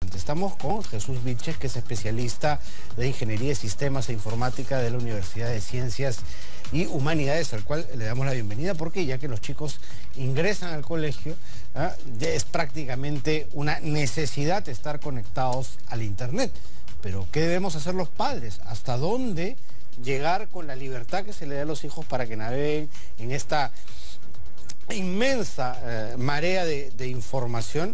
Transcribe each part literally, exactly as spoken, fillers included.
importante. Estamos con Jesús Vilches, que es especialista de Ingeniería de Sistemas e Informática de la Universidad de Ciencias y Humanidades, al cual le damos la bienvenida, porque ya que los chicos ingresan al colegio, ¿ah? ya es prácticamente una necesidad estar conectados al Internet. Pero ¿qué debemos hacer los padres? ¿Hasta dónde llegar con la libertad que se le da a los hijos para que naveguen en esta inmensa eh, marea de, de información?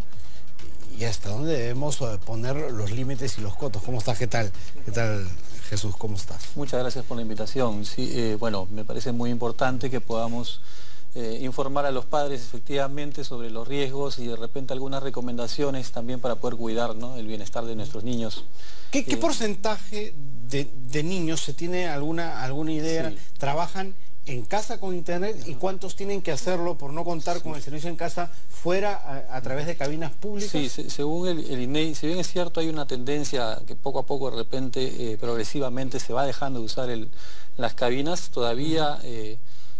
¿Y hasta dónde debemos eh, poner los límites y los cotos? ¿Cómo estás? ¿Qué tal? ¿Qué tal, Jesús? ¿Cómo estás? Muchas gracias por la invitación. Sí, eh, bueno, me parece muy importante que podamos eh, informar a los padres efectivamente sobre los riesgos y de repente algunas recomendaciones también para poder cuidar, ¿no?, el bienestar de nuestros niños. ¿Qué, qué eh, porcentaje de, de niños, se tiene alguna, alguna idea, sí. trabajan en casa con Internet, y cuántos tienen que hacerlo, por no contar con el servicio en casa, fuera a, a través de cabinas públicas? Sí, se, según el, el I N E I, si bien es cierto, hay una tendencia que poco a poco, de repente, eh, progresivamente se va dejando de usar el, las cabinas, todavía eh,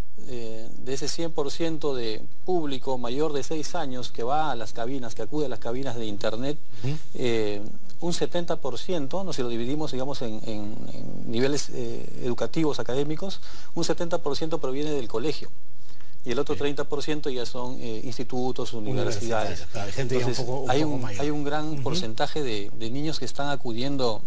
eh, de ese cien por ciento de público mayor de seis años que va a las cabinas, que acude a las cabinas de Internet, uh-huh. eh, un setenta por ciento, no, si lo dividimos, digamos, en, en, en niveles eh, educativos, académicos, un setenta por ciento proviene del colegio y el otro treinta por ciento ya son eh, institutos, universidades. universidades. Claro, hay, gente Entonces, un poco, un hay, un, poco hay un gran uh-huh. porcentaje de, de niños que están acudiendo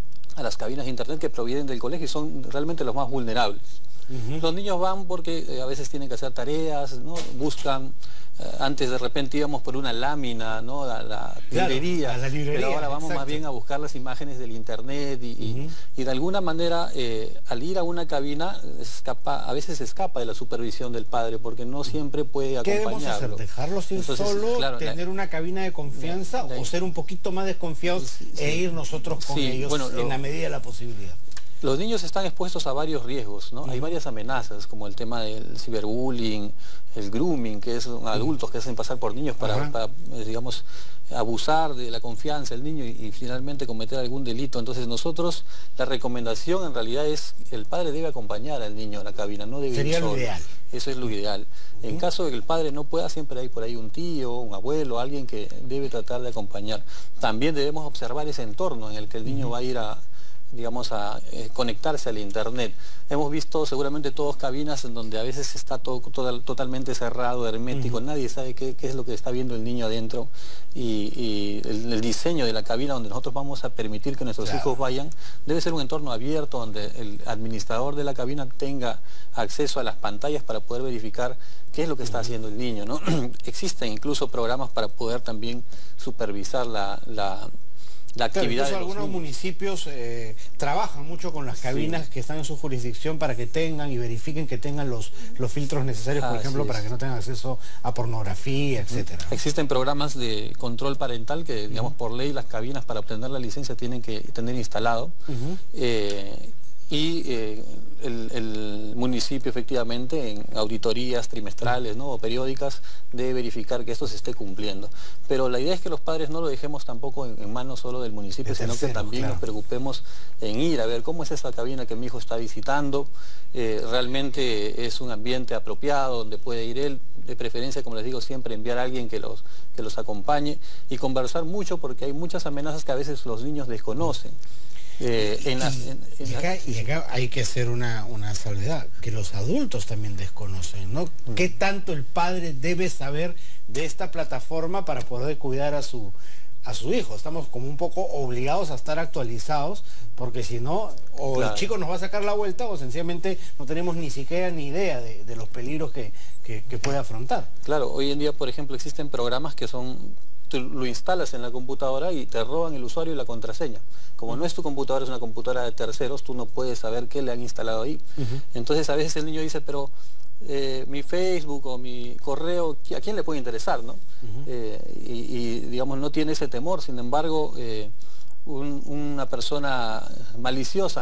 a las cabinas de Internet que provienen del colegio y son realmente los más vulnerables. Uh-huh. Los niños van porque eh, a veces tienen que hacer tareas, ¿no? Buscan, eh, antes de repente íbamos por una lámina, ¿no?, a la, claro, librería, a la librería, pero ahora vamos exacto. más bien a buscar las imágenes del Internet y, uh-huh. y, y de alguna manera eh, al ir a una cabina escapa, a veces escapa de la supervisión del padre porque no siempre puede acompañarlo. ¿Qué debemos hacer? ¿Dejarlos ir Entonces, solo, claro, tener la, una cabina de confianza la, la, o ser un poquito más desconfiados sí, e ir nosotros con sí, ellos bueno, lo, en la medida de la posibilidad? Los niños están expuestos a varios riesgos, ¿no? Uh-huh. Hay varias amenazas, como el tema del ciberbullying, el grooming, que es adultos que hacen pasar por niños para, uh-huh. para digamos, abusar de la confianza del niño y, y finalmente cometer algún delito. Entonces nosotros, la recomendación en realidad es que el padre debe acompañar al niño a la cabina, no debe Sería ir solo. Lo ideal. Eso es lo ideal. Uh-huh. En caso de que el padre no pueda, siempre hay por ahí un tío, un abuelo, alguien que debe tratar de acompañar. También debemos observar ese entorno en el que el niño uh-huh. va a ir a digamos, a eh, conectarse al Internet. Hemos visto seguramente todos cabinas en donde a veces está todo, todo totalmente cerrado, hermético, uh-huh. nadie sabe qué, qué es lo que está viendo el niño adentro, y, y el, el diseño de la cabina donde nosotros vamos a permitir que nuestros claro. hijos vayan, debe ser un entorno abierto donde el administrador de la cabina tenga acceso a las pantallas para poder verificar qué es lo que está uh-huh. haciendo el niño, ¿no? Existen incluso programas para poder también supervisar la... la La actividad claro, incluso algunos niños. municipios eh, trabajan mucho con las cabinas sí. que están en su jurisdicción para que tengan y verifiquen que tengan los, los filtros necesarios, por ah, ejemplo, sí, para que no tengan acceso a pornografía, etcétera. Existen programas de control parental que, digamos, uh-huh. por ley las cabinas para obtener la licencia tienen que tener instalado. Uh-huh. eh, y eh, el, el municipio efectivamente en auditorías trimestrales, ¿no?, o periódicas debe verificar que esto se esté cumpliendo. Pero la idea es que los padres no lo dejemos tampoco en, en manos solo del municipio, de sino tercero, que también claro. nos preocupemos en ir a ver cómo es esa cabina que mi hijo está visitando, eh, realmente es un ambiente apropiado donde puede ir él, de preferencia, como les digo, siempre enviar a alguien que los, que los acompañe y conversar mucho porque hay muchas amenazas que a veces los niños desconocen. Eh, en la, en, en y, acá, y acá hay que hacer una, una salvedad, que los adultos también desconocen, ¿no? Mm. ¿Qué tanto el padre debe saber de esta plataforma para poder cuidar a su, a su hijo? Estamos como un poco obligados a estar actualizados, porque si no, o claro. el chico nos va a sacar la vuelta, o sencillamente no tenemos ni siquiera ni idea de, de los peligros que, que, que puede afrontar. Claro, hoy en día, por ejemplo, existen programas que son... Tú lo instalas en la computadora y te roban el usuario y la contraseña. Como uh-huh. no es tu computadora, es una computadora de terceros, tú no puedes saber qué le han instalado ahí. Uh-huh. Entonces a veces el niño dice, pero eh, mi Facebook o mi correo, ¿a quién le puede interesar, no? Uh-huh. eh, y, y digamos no tiene ese temor. Sin embargo, eh, un, una persona maliciosa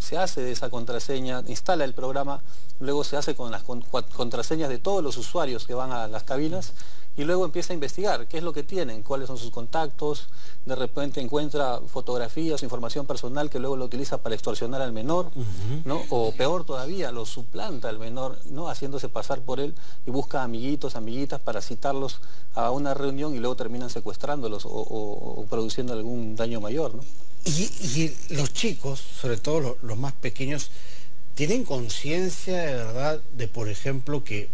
se hace de esa contraseña, instala el programa, luego se hace con las con, contraseñas de todos los usuarios que van a las cabinas y luego empieza a investigar qué es lo que tienen, cuáles son sus contactos, de repente encuentra fotografías, información personal que luego lo utiliza para extorsionar al menor, uh-huh. ¿no? O peor todavía, lo suplanta al menor, ¿no? Haciéndose pasar por él y busca amiguitos, amiguitas para citarlos a una reunión y luego terminan secuestrándolos o, o, o produciendo algún daño mayor, ¿no? Y, y los chicos, sobre todo los, los más pequeños, ¿tienen conciencia de verdad de, por ejemplo, que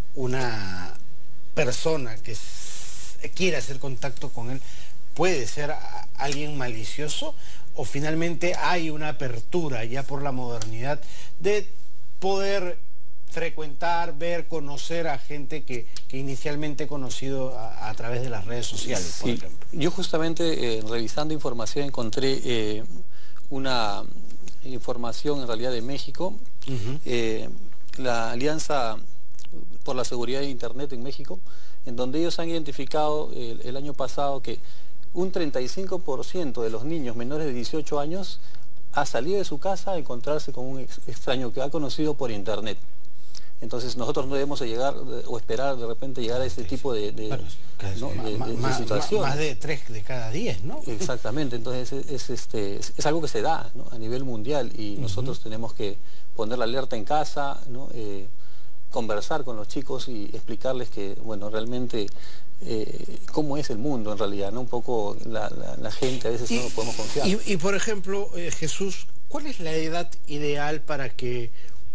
una persona que quiere hacer contacto con él puede ser a, alguien malicioso? ¿O finalmente hay una apertura ya por la modernidad de poder frecuentar, ver, conocer a gente que, que inicialmente he conocido a, a través de las redes sociales, por sí. ejemplo? Yo justamente eh, revisando información encontré eh, una información en realidad de México, uh-huh. eh, la Alianza por la Seguridad de Internet en México, en donde ellos han identificado el, el año pasado que un treinta y cinco por ciento de los niños menores de dieciocho años ha salido de su casa a encontrarse con un ex extraño que ha conocido por Internet. Entonces nosotros no debemos llegar o esperar de repente llegar a este tipo de, de, claro, ¿no? de, de, de situaciones. Más de tres de cada diez, ¿no? Exactamente, entonces es, es, este, es, es algo que se da, ¿no? A nivel mundial y uh-huh. nosotros tenemos que poner la alerta en casa, ¿no? Eh, conversar con los chicos y explicarles que, bueno, realmente eh, cómo es el mundo en realidad, ¿no? Un poco la, la, la gente a veces y, no podemos confiar. Y, y por ejemplo, eh, Jesús, ¿cuál es la edad ideal para que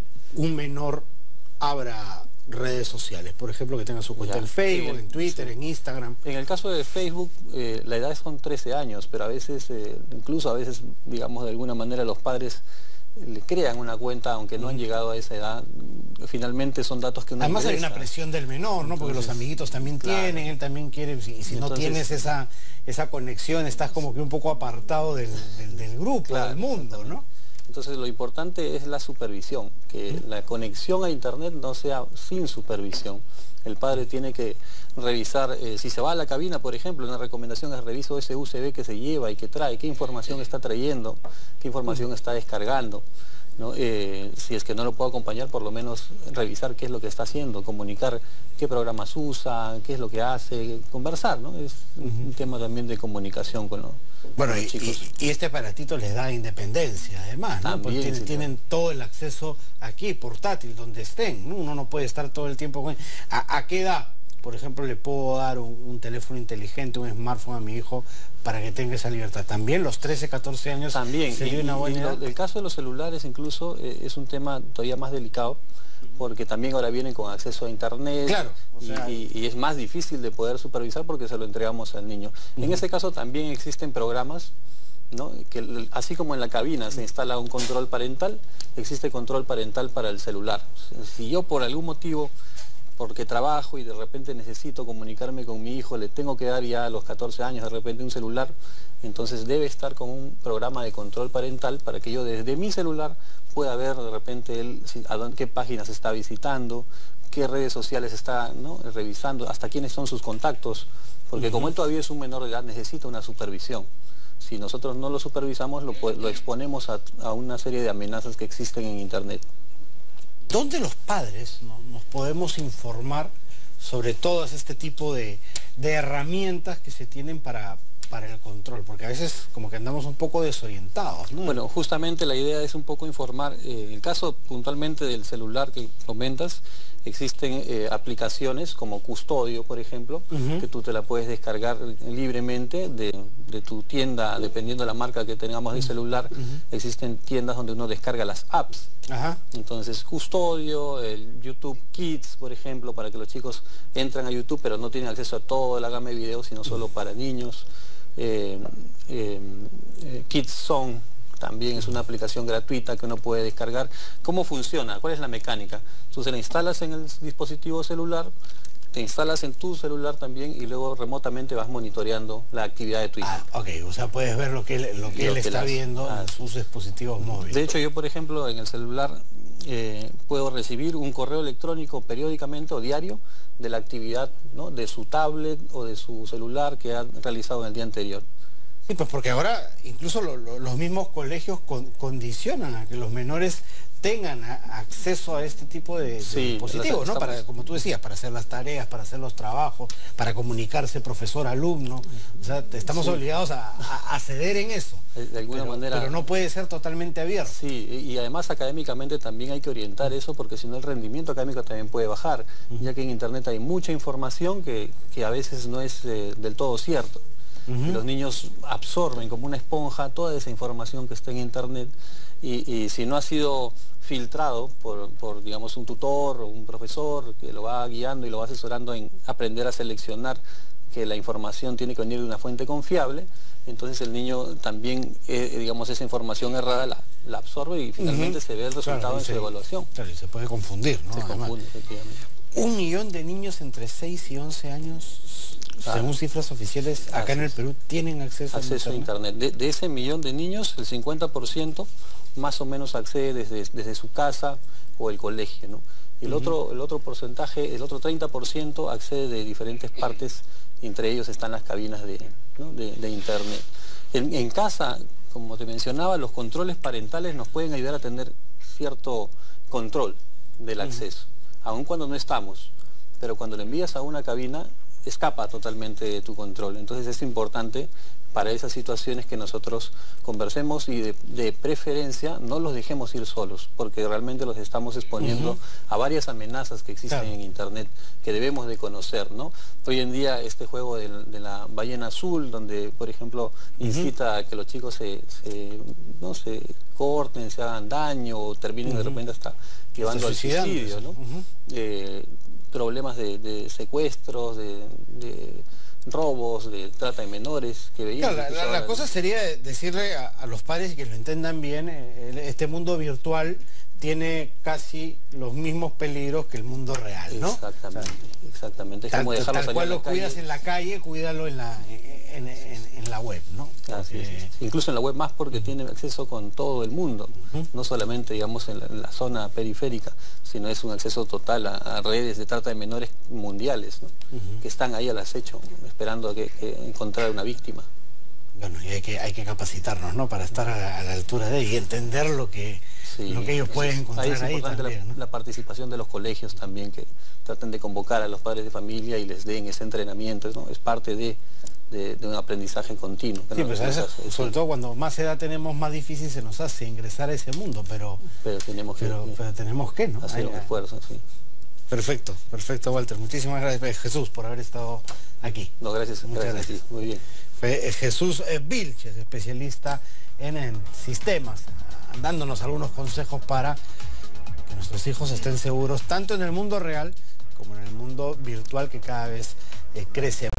un menor abra redes sociales? Por ejemplo, que tenga su cuenta ya, en Facebook, en, en Twitter, sí. en Instagram. En el caso de Facebook, eh, la edad son trece años, pero a veces, eh, incluso a veces, digamos, de alguna manera los padres le crean una cuenta, aunque no han llegado a esa edad. Finalmente son datos que uno Además ingresa. Hay una presión del menor, ¿no? Porque Entonces, los amiguitos también claro. tienen, él también quiere, y si Entonces, no tienes esa, esa conexión, estás como que un poco apartado del, del, del grupo, claro, del mundo, ¿no? Entonces lo importante es la supervisión, que ¿Mm? la conexión a Internet no sea sin supervisión. El padre tiene que revisar, eh, si se va a la cabina, por ejemplo, una recomendación es reviso ese U S B que se lleva y que trae, qué información está trayendo, qué información está descargando, ¿no? Eh, si es que no lo puedo acompañar, por lo menos revisar qué es lo que está haciendo, comunicar qué programas usa, qué es lo que hace, conversar, ¿no? Es uh-huh. un tema también de comunicación con, lo, bueno, con los y, chicos. Y, y este aparatito les da independencia, además, ¿no? Porque tienen, sí, tienen claro. todo el acceso aquí, portátil, donde estén, ¿no? Uno no puede estar todo el tiempo con... ¿A, a qué edad, por ejemplo, le puedo dar un, un teléfono inteligente, un smartphone a mi hijo para que tenga esa libertad? También los trece, catorce años también sería y, una buena y edad. Lo, el caso de los celulares incluso eh, es un tema todavía más delicado, porque también ahora vienen con acceso a Internet, claro, o sea, y, y, y es más difícil de poder supervisar porque se lo entregamos al niño. Uh-huh. En ese caso también existen programas, ¿no? Que así como en la cabina se instala un control parental, existe control parental para el celular. Si yo por algún motivo, porque trabajo y de repente necesito comunicarme con mi hijo, le tengo que dar ya a los catorce años de repente un celular, entonces debe estar con un programa de control parental para que yo desde mi celular pueda ver de repente él a dónde, qué páginas está visitando, qué redes sociales está, ¿no? revisando, hasta quiénes son sus contactos, porque uh-huh. como él todavía es un menor de edad necesita una supervisión. Si nosotros no lo supervisamos, lo, lo exponemos a, a una serie de amenazas que existen en Internet. ¿Dónde los padres no, nos podemos informar sobre todas este tipo de, de herramientas que se tienen para, para el control? Porque a veces como que andamos un poco desorientados, ¿no? Bueno, justamente la idea es un poco informar. Eh, en el caso puntualmente del celular que comentas, existen eh, aplicaciones como Custodio, por ejemplo, uh-huh. que tú te la puedes descargar libremente de, de tu tienda, dependiendo de la marca que tengamos de celular. Uh-huh. Existen tiendas donde uno descarga las apps. Uh-huh. Entonces, Custodio, el YouTube Kids, por ejemplo, para que los chicos entran a YouTube, pero no tienen acceso a toda la gama de videos, sino solo uh-huh. para niños. Eh, eh, eh, Kids Song también es una aplicación gratuita que uno puede descargar. ¿Cómo funciona? ¿Cuál es la mecánica? Tú se la instalas en el dispositivo celular, te instalas en tu celular también y luego remotamente vas monitoreando la actividad de tu hijo. Ah, ok, o sea, puedes ver lo que él, lo que lo él que está las, viendo ah, en sus dispositivos móviles. De hecho, yo, por ejemplo, en el celular eh, puedo recibir un correo electrónico periódicamente o diario de la actividad, ¿no? de su tablet o de su celular que ha realizado en el día anterior. Sí, pues porque ahora incluso lo, lo, los mismos colegios con, condicionan a que los menores tengan a, acceso a este tipo de, de sí, dispositivos, ¿no? Para, como tú decías, para hacer las tareas, para hacer los trabajos, para comunicarse profesor-alumno. O sea, estamos sí. obligados a, a, a ceder en eso. De alguna pero, manera. Pero no puede ser totalmente abierto. Sí, y además académicamente también hay que orientar eso, porque si no el rendimiento académico también puede bajar, uh-huh. ya que en Internet hay mucha información que, que a veces no es eh, del todo cierto. Uh-huh. Los niños absorben como una esponja toda esa información que está en Internet y, y si no ha sido filtrado por, por, digamos, un tutor o un profesor que lo va guiando y lo va asesorando en aprender a seleccionar que la información tiene que venir de una fuente confiable, entonces el niño también, eh, digamos, esa información errada la, la absorbe y finalmente uh-huh. se ve el resultado claro, en se, su evaluación. Claro, y se puede confundir, ¿no? Se Además, confunde, efectivamente. Un millón de niños entre seis y once años, claro. según cifras oficiales, acá Así en el Perú, tienen acceso, acceso a Internet. A Internet. De, de ese millón de niños, el cincuenta por ciento más o menos accede desde, desde su casa o el colegio, ¿no? Y el, uh-huh. otro, el otro porcentaje, el otro treinta por ciento accede de diferentes partes, entre ellos están las cabinas de, ¿no? de, de Internet. En, en casa, como te mencionaba, los controles parentales nos pueden ayudar a tener cierto control del acceso, uh-huh. aun cuando no estamos, pero cuando le envías a una cabina, escapa totalmente de tu control. Entonces es importante para esas situaciones que nosotros conversemos y de, de preferencia no los dejemos ir solos, porque realmente los estamos exponiendo uh-huh. a varias amenazas que existen claro. en Internet que debemos de conocer, ¿no? Hoy en día este juego de, de la ballena azul, donde por ejemplo incita uh-huh. a que los chicos se, se, no, se corten, se hagan daño o terminen uh-huh. de repente hasta llevando al suicidio, ¿no? Uh-huh. eh, problemas de, de secuestros, de, de robos, de trata de menores que veíamos. Claro, la, la, la cosa sería decirle a, a los padres que lo entendan bien, eh, este mundo virtual tiene casi los mismos peligros que el mundo real, ¿no? Exactamente, o sea, exactamente. Es tal, como dejarlo tal cual lo cuidas en la calle, cuídalo en la, en, en, en la web, ¿no? Así es. Incluso en la web más porque tiene acceso con todo el mundo, uh-huh. no solamente digamos en la, en la zona periférica, sino es un acceso total a, a redes de trata de menores mundiales, ¿no? uh-huh. que están ahí al acecho, esperando a que, que encontrar una víctima. Bueno, y hay que, hay que capacitarnos, ¿no? Para estar a la, a la altura de y entender lo que, sí, lo que ellos pueden encontrar ahí. Es ahí importante también, la, ¿no? la participación de los colegios también, que traten de convocar a los padres de familia y les den ese entrenamiento, ¿no? Es parte de, de, de un aprendizaje continuo. Sí, pues eso, hace, sobre sí. todo cuando más edad tenemos, más difícil se nos hace ingresar a ese mundo, pero, pero, tenemos, que, pero, pero tenemos que, ¿no? Hacer un esfuerzo, sí. Perfecto, perfecto, Walter. Muchísimas gracias, Jesús, por haber estado aquí. No, gracias. Muchas gracias. gracias. Muy bien. Fue Jesús Vilches, especialista en, en sistemas, dándonos algunos consejos para que nuestros hijos estén seguros, tanto en el mundo real como en el mundo virtual que cada vez eh, crece.